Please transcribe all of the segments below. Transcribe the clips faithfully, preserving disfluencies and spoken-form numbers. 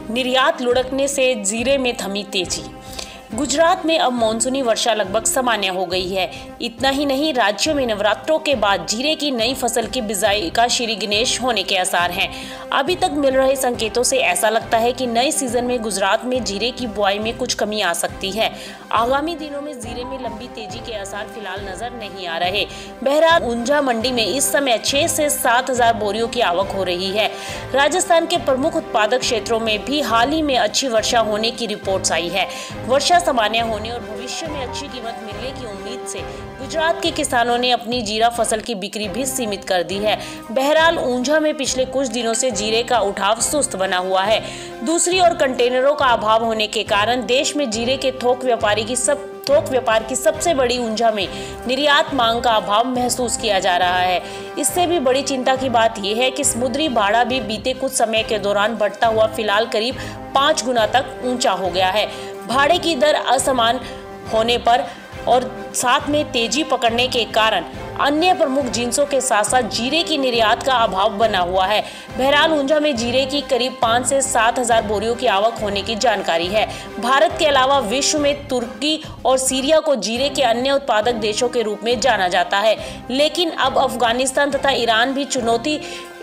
निर्यात लुढ़कने से जीरे में थमी तेजी। गुजरात में अब मानसूनी वर्षा लगभग सामान्य हो गई है। इतना ही नहीं, राज्यों में नवरात्रों के बाद जीरे की नई फसल की बिजाई का श्री गणेश होने के आसार हैं। अभी तक मिल रहे संकेतों से ऐसा लगता है कि नए सीजन में गुजरात में जीरे की बुआई में कुछ कमी आ सकती है। आगामी दिनों में जीरे में लंबी तेजी के आसार फिलहाल नजर नहीं आ रहे। बहरहाल ऊंझा मंडी में इस समय छह से सात हजार बोरियों की आवक हो रही है। राजस्थान के प्रमुख उत्पादक क्षेत्रों में भी हाल ही में अच्छी वर्षा होने की रिपोर्ट्स आई है। वर्षा सामान्य होने और भविष्य में अच्छी कीमत मिलने की उम्मीद से गुजरात के किसानों ने अपनी जीरा फसल की बिक्री भी सीमित कर दी है। बहरहाल ऊंझा में पिछले कुछ दिनों से जीरे का उठाव सुस्त बना हुआ है। दूसरी ओर कंटेनरों का अभाव होने के कारण देश में जीरे के थोक व्यापारी की सब थोक व्यापार की सबसे बड़ी ऊंझा में निर्यात मांग का अभाव महसूस किया जा रहा है। इससे भी बड़ी चिंता की बात यह है कि समुद्री भाड़ा भी बीते कुछ समय के दौरान बढ़ता हुआ फिलहाल करीब पाँच गुना तक ऊंचा हो गया है। भाड़े की दर असमान होने पर और साथ में तेजी पकड़ने के कारण अन्य प्रमुख जिन्सों के साथ साथ जीरे की निर्यात का अभाव बना हुआ है। बहरहाल ऊंझा में जीरे की करीब पाँच से सात हजार बोरियों की आवक होने की जानकारी है। भारत के अलावा विश्व में तुर्की और सीरिया को जीरे के अन्य उत्पादक देशों के रूप में जाना जाता है, लेकिन अब अफगानिस्तान तथा ईरान भी चुनौती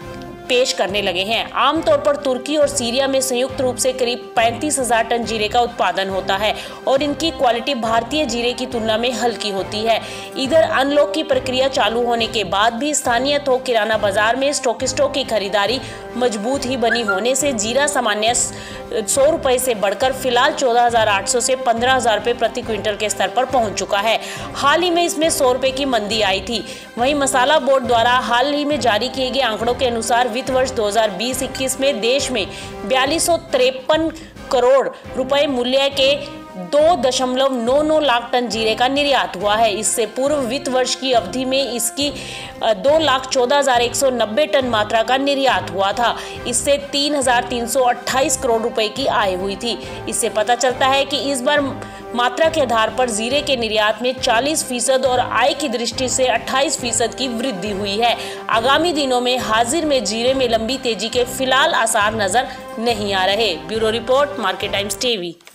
पेश करने लगे हैं। आमतौर पर तुर्की और सीरिया में संयुक्त रूप से करीब पैंतीस हजार टन जीरे का उत्पादन होता है और इनकी क्वालिटी भारतीय जीरे की तुलना में हल्की होती है। इधर अनलॉक की प्रक्रिया चालू होने के बाद भी स्थानीय थोक किराना बाजार में स्टॉकिस्टों की खरीदारी मजबूत ही बनी होने से जीरा सामान्य सौ रुपए से बढ़कर फिलहाल चौदह हजार आठ सौ से पंद्रह हजार रुपए प्रति क्विंटल के स्तर पर पहुंच चुका है। हाल ही में इसमें सौ रुपए की मंदी आई थी। वहीं मसाला बोर्ड द्वारा हाल ही में जारी किए गए आंकड़ों के अनुसार वित्त वर्ष दो हजार बीस इक्कीस में देश में बयालीस सौ तिरपन करोड़ रुपए मूल्य के दो दशमलव नौ नौ लाख टन जीरे का निर्यात हुआ है। इससे पूर्व वित्त वर्ष की अवधि में इसकी दो लाख चौदह हजार एक सौ नब्बे टन मात्रा का निर्यात हुआ था। इससे तीन हजार तीन सौ अट्ठाईस करोड़ रुपए की आय हुई थी। इससे पता चलता है कि इस बार मात्रा के आधार पर जीरे के निर्यात में चालीस फीसद और आय की दृष्टि से अट्ठाईस फीसद की वृद्धि हुई है। आगामी दिनों में हाजिर में जीरे में लंबी तेजी के फिलहाल आसार नजर नहीं आ रहे। Bureau report, market times TV.